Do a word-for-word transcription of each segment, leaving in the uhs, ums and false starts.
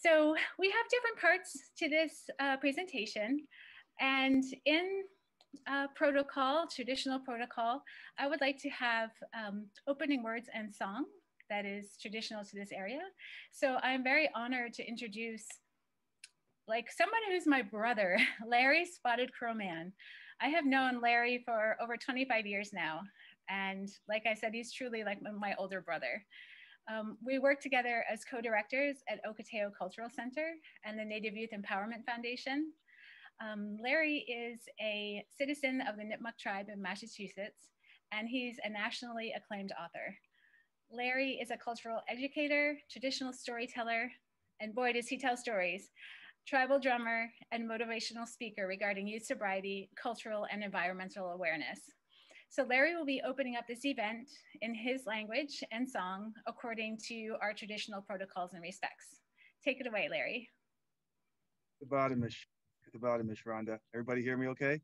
So we have different parts to this uh, presentation. And in uh, protocol, traditional protocol, I would like to have um, opening words and song that is traditional to this area. So I'm very honored to introduce like someone who's my brother, Larry Spotted Crowe Mann. I have known Larry for over twenty-five years now. And like I said, he's truly like my older brother. Um, we work together as co-directors at Ohketeau Cultural Center and the Native Youth Empowerment Foundation. Um, Larry is a citizen of the Nipmuc tribe in Massachusetts, and he's a nationally acclaimed author. Larry is a cultural educator, traditional storyteller, and boy, does he tell stories, tribal drummer, and motivational speaker regarding youth sobriety, cultural, and environmental awareness. So Larry will be opening up this event in his language and song according to our traditional protocols and respects. Take it away, Larry. Good about it, Miss. Good about it, Miss Rhonda. Everybody hear me okay?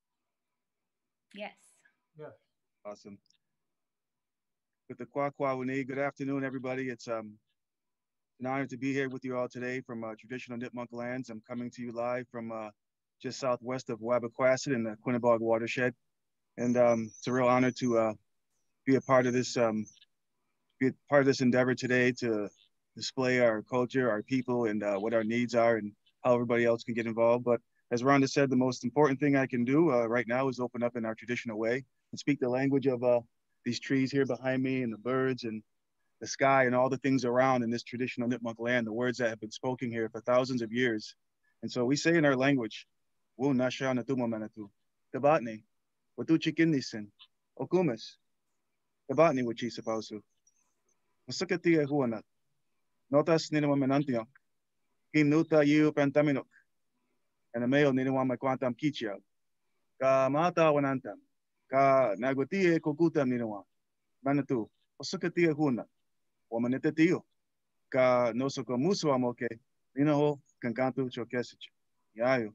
Yes. Yes. Awesome. With the Kwa Kwa Wuni, good afternoon, everybody. It's um, an honor to be here with you all today from uh, traditional Nipmuc lands. I'm coming to you live from uh, just southwest of Wabaquasit in the Quinnebog watershed. And um, it's a real honor to uh, be a part of this, um, be a part of this endeavor today to display our culture, our people, and uh, what our needs are, and how everybody else can get involved. But as Rhonda said, the most important thing I can do uh, right now is open up in our traditional way and speak the language of uh, these trees here behind me, and the birds, and the sky, and all the things around in this traditional Nipmuc land, the words that have been spoken here for thousands of years. And so we say in our language, "Wu nasha natumo manatu, tabatni, watu chikin nisin, okumis, tabatni wachi sapausu, masakati huanat, notas ninama menantiok, kinuta yu pantaminok, and a male ninawama quantam kichia, ka mata wanantam, ka nagutie kokutam ninawa, manatu, masakati huanat, womanetio, ka nosoko musu amoke, ninaho kankantu chokesich, yayo.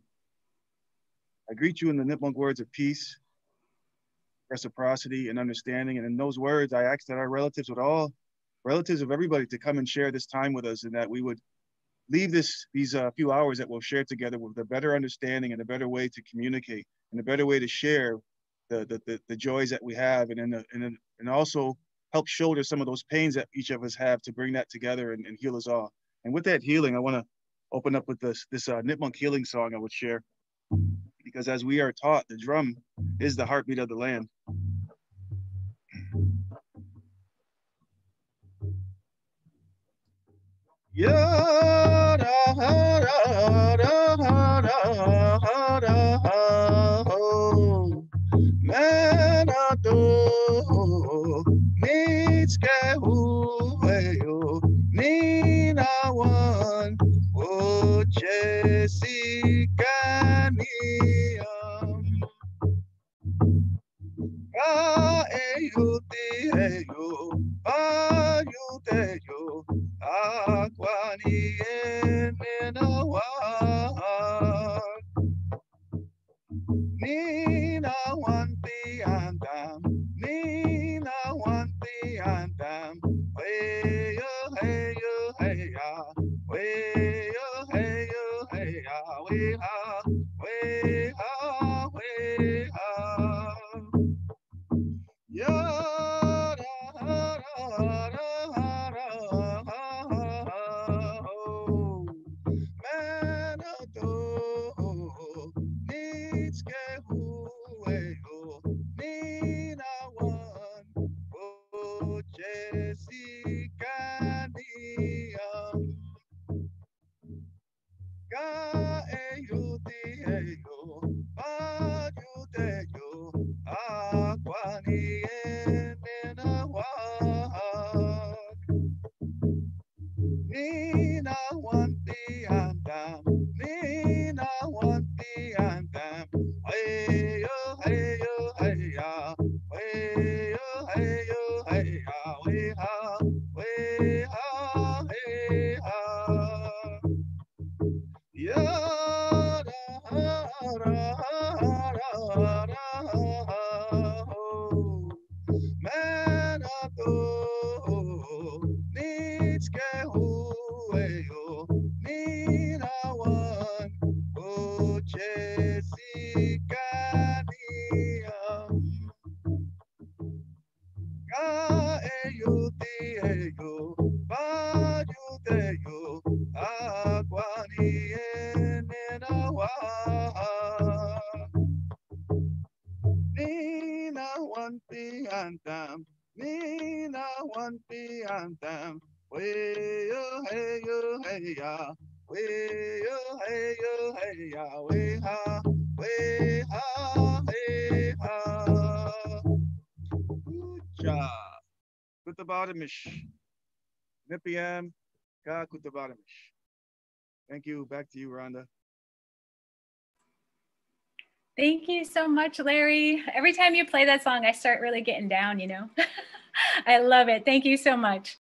I greet you in the Nipmuc words of peace, reciprocity, and understanding. And in those words, I ask that our relatives would all, relatives of everybody, to come and share this time with us, and that we would leave this these uh, few hours that we'll share together with a better understanding and a better way to communicate and a better way to share the the, the, the joys that we have, and and, and and also help shoulder some of those pains that each of us have to bring that together and, and heal us all. And with that healing, I want to open up with this this uh, Nipmuc healing song I would share, because as we are taught, the drum is the heartbeat of the land. Ya da ha da da ha da ha da ha ho, Manato needs ke hueyo nina one o Jessica niam ka eyuti eyo pa yuteyo akwani enena wa Nina wanti andam, Nina wanti andam, way yo hey yo hey ya, way yo hey yo hey ya, way ha, way ha, way ha. Ya da da da da da da ho, Manato needs ke hueyo, Nina one o Jessica niam. Ka eyuti eyo, pa yuteyo, akwani enena wak. Nina wanti andam, Nina wanti andam, hey yo hey yo hey ya, hey yo hey yo hey ya, hey ha, hey ha, hey ha. Ya da da da da ho, Manato needs ke hueyo, way yo hey yo hey ya, way yo hey yo hey ya, way ha, way ha, hey ha. Good job. Kutabadamish. Nipiam, ka kutabadamish. Thank you. Back to you, Rhonda. Thank you so much, Larry. Every time you play that song, I start really getting down, you know. I love it. Thank you so much.